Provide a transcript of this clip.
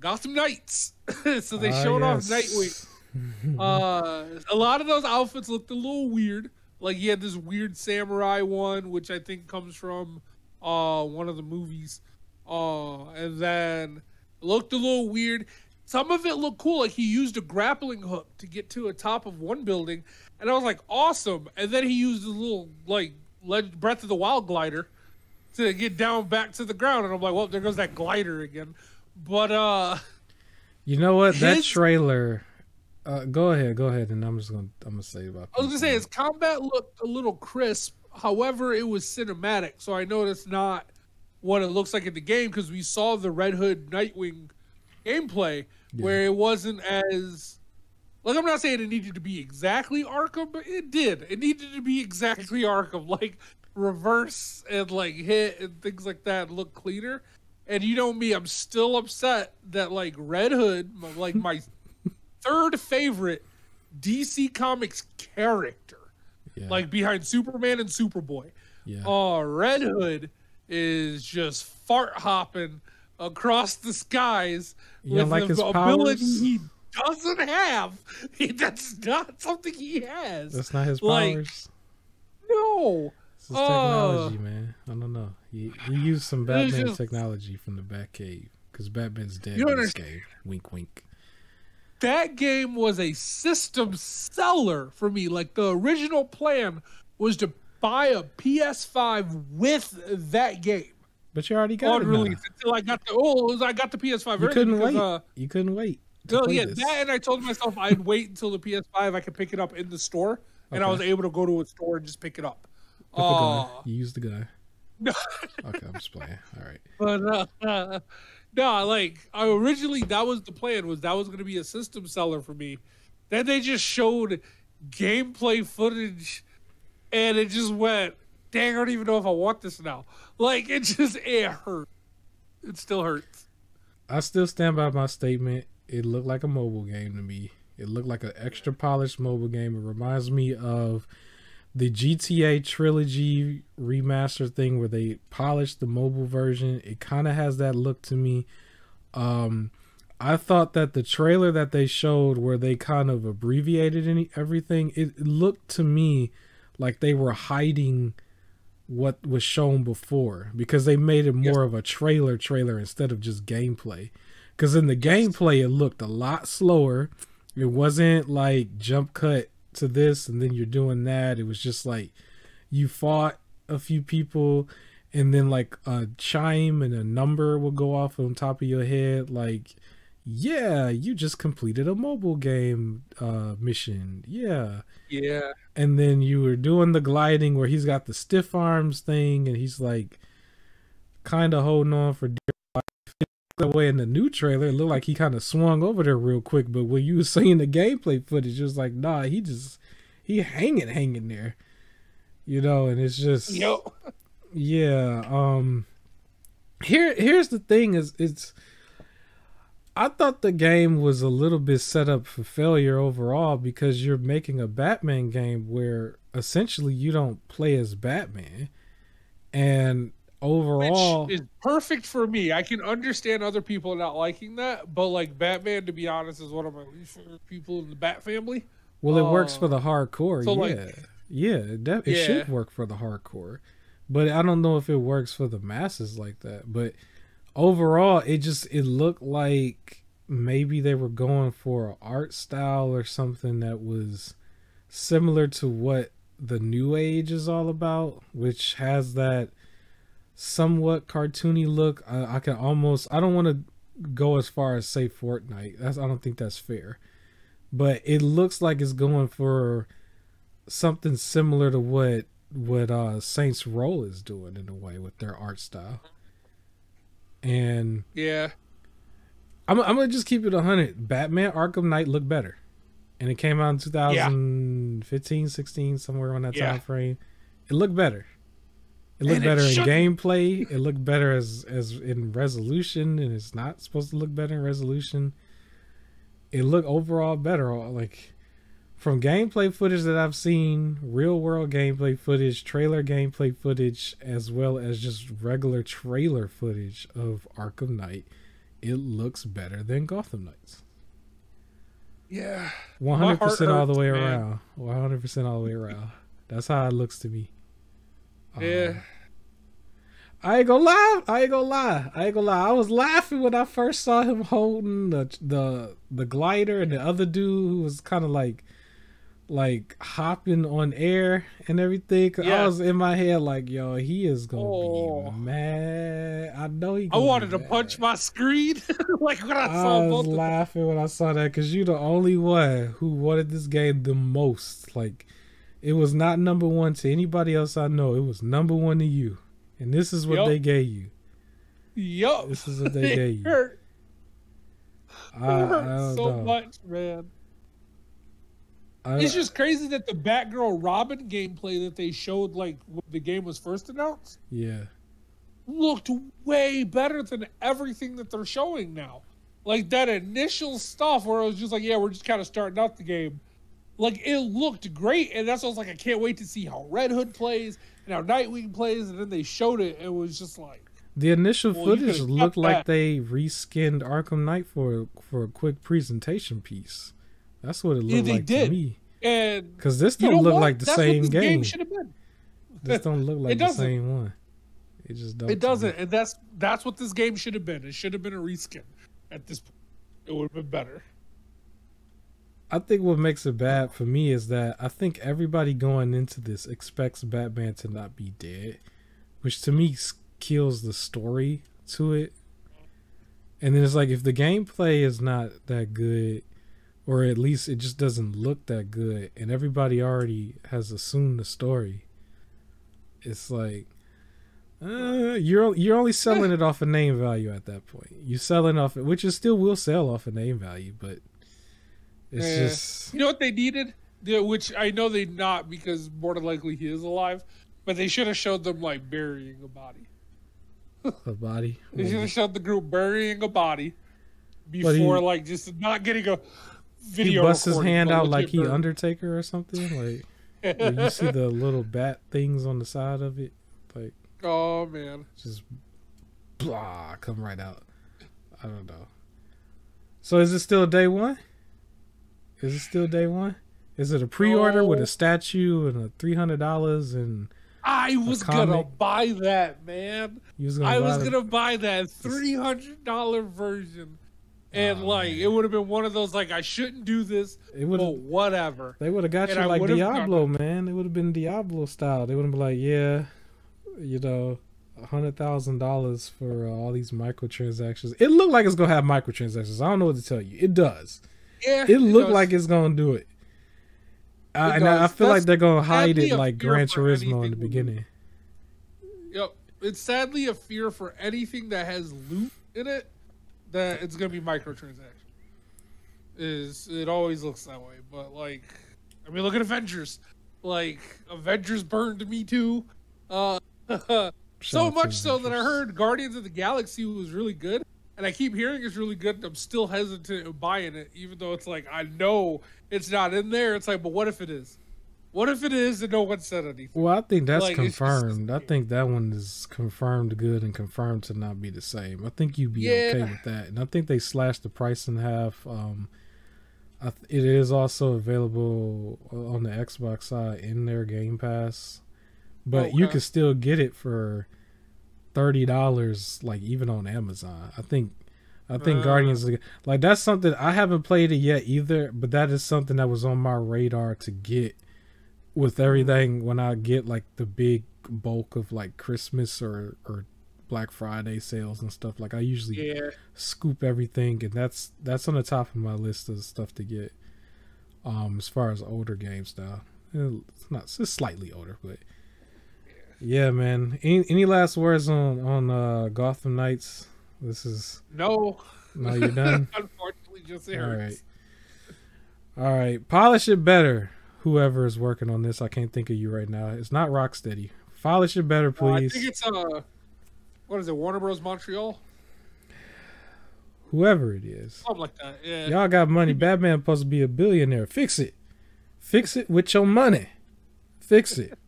Gotham Knights. So they showed off Nightwing. A lot of those outfits looked a little weird. Like he had this weird samurai one, which I think comes from one of the movies. And then it looked a little weird. Some of it looked cool. Like he used a grappling hook to get to a top of one building, and I was like, awesome. And then he used a little like Breath of the Wild glider to get down back to the ground, and I'm like, well, there goes that glider again. But you know what? That trailer. Go ahead, and I'm gonna say about. I was gonna say his combat looked a little crisp. However, it was cinematic, so I know that's not what it looks like in the game because we saw the Red Hood Nightwing gameplay where it wasn't as like, I'm not saying it needed to be exactly Arkham, but it did. It needed to be exactly Arkham, like reverse and like hit and things like that look cleaner. And you know me, I'm still upset that like Red Hood, like my third favorite DC Comics character, like behind Superman and Superboy. Red Hood is just fart hopping across the skies with like his ability powers? he doesn't have. That's not something he has. That's not his powers. No. It's his technology, man. I don't know. He used some Batman technology from the Batcave because Batman's dead in this game. Wink, wink. That game was a system seller for me. Like the original plan was to buy a PS5 with that game. But you already got it release until I got I got the PS5. You couldn't wait. You couldn't wait. No, that, and I told myself I'd wait until the PS5 I could pick it up in the store, and I was able to go to a store and just pick it up. You used the guy. No. Okay, I'm just playing. All right. But no, like originally that was the plan, was that was going to be a system seller for me. Then they just showed gameplay footage, and it just went, dang, I don't even know if I want this now. Like it hurt. It still hurts. I still stand by my statement. It looked like a mobile game to me. It looked like an extra polished mobile game. It reminds me of the GTA trilogy remaster thing where they polished the mobile version. It kind of has that look to me. I thought that the trailer that they showed where they kind of abbreviated everything, it looked to me like they were hiding what was shown before because they made it more of a trailer instead of just gameplay. Because in the gameplay, it looked a lot slower. It wasn't like jump cut to this and then you're doing that. It was just like you fought a few people and then like a chime and a number will go off on top of your head. Like, yeah, you just completed a mobile game mission. Yeah. Yeah. And then you were doing the gliding where he's got the stiff arms thing and he's like kind of holding on for dear life. The way in the new trailer, it looked like he kind of swung over there real quick, but when you were seeing the gameplay footage, it was like, nah, he hanging there, you know. And it's just, yeah. Here's the thing: I thought the game was a little bit set up for failure overall because you're making a Batman game where essentially you don't play as Batman, and overall, which is perfect for me. I can understand other people not liking that, but like Batman, to be honest, is one of my least favorite people in the Bat family. Well, it works for the hardcore. So it should work for the hardcore, but I don't know if it works for the masses like that. But overall, it looked like maybe they were going for an art style or something that was similar to what the New Age is all about, which has that somewhat cartoony look. I don't want to go as far as say Fortnite. I don't think that's fair, but it looks like it's going for something similar to what Saints Row is doing in a way with their art style. And yeah, I'm gonna just keep it 100. Batman Arkham Knight looked better, and it came out in 2015, 16, somewhere on that time frame. It looked better. It looked better in gameplay. It looked better as in resolution, and it's not supposed to look better in resolution. It looked overall better. Like from gameplay footage that I've seen, real world gameplay footage, trailer gameplay footage, as well as just regular trailer footage of Arkham Knight, it looks better than Gotham Knights. Yeah. 100% all the way man. around. 100% all the way around. That's how it looks to me. Yeah. I ain't gonna lie. I was laughing when I first saw him holding the glider, and the other dude who was kind of like hopping on air and everything. Yeah. I was in my head like, yo, he is gonna be mad. I know he. I wanted to punch my screen like when I saw I both was of laughing when I saw that because you're the only one who wanted this game the most. Like, it was not number one to anybody else I know. It was number one to you. And this is what they gave you. Yup. This is what they gave you. Hurt. I don't so know. much, man. It's just crazy that the Batgirl Robin gameplay that they showed, like, when the game was first announced, looked way better than everything that they're showing now. Like, that initial stuff where it was just like, yeah, we're just kind of starting out the game. Like, it looked great, and that's why I was like, I can't wait to see how Red Hood plays and how Nightwing plays, and then they showed it, and it was just like... The initial footage looked like they reskinned Arkham Knight for a quick presentation piece. That's what it looked like to me. And because this don't look like the same game. game. Should have been. This don't look like the same one. It just don't. It doesn't, and that's what this game should have been. It should have been a reskin. At this point, it would have been better. I think what makes it bad for me is that I think everybody going into this expects Batman to not be dead, which to me kills the story to it. And then it's like, if the gameplay is not that good, or at least it just doesn't look that good, and everybody already has assumed the story, it's like you're only selling it off of name value at that point. You selling off it, which is still will sell off of name value, but it's just, you know what they needed, which I know they not, because more than likely he is alive, but they should have showed them like burying a body. A body. They should have showed the group burying a body before, like, just not getting a video. He busts his hand out like he Undertaker or something. Like, you see the little bat things on the side of it, like, oh man, just blah, come right out. I don't know. So is it still day one? Is it still day one? Is it a pre-order with a statue and a $300 and? I was gonna buy that, man. I was gonna buy that $300 version. And it would have been one of those, like, I shouldn't do this, but whatever. They would have got you like Diablo, man. It would have been Diablo style. They would have been like, yeah, you know, $100,000 for all these microtransactions. It looked like it's gonna have microtransactions. I don't know what to tell you. It does. Yeah, it looked like it's gonna do it. And I feel like they're gonna hide it like Gran Turismo in the beginning. Yep, it's sadly a fear for anything that has loot in it, that it's gonna be microtransactions. It always looks that way, but like, I mean, look at Avengers. Like, Avengers burned me too. So much so that I heard Guardians of the Galaxy was really good, and I keep hearing it's really good, and I'm still hesitant of buying it, even though it's like, I know it's not in there. It's like, but what if it is? What if it is and no one said anything? Well, I think that's like, confirmed. I think that one is confirmed good and confirmed to not be the same. I think you'd be okay with that. And I think they slashed the price in half. It is also available on the Xbox side in their Game Pass. But you can still get it for $30, like, even on Amazon. I think Guardians, like, that's something I haven't played it yet either, but that is something that was on my radar to get with everything when I get like the big bulk of like Christmas or Black Friday sales and stuff. Like, I usually scoop everything, and that's on the top of my list of stuff to get. As far as older games now, it's slightly older, but yeah, man. Any last words on Gotham Knights? This is no, you're done. Unfortunately, just hurts. All right. Polish it better. Whoever is working on this, I can't think of you right now. It's not Rocksteady. Polish it better, please. I think it's what is it? Warner Bros. Montreal. Whoever it is. Something like that. Yeah. Y'all got money. Batman supposed to be a billionaire. Fix it. Fix it with your money. Fix it.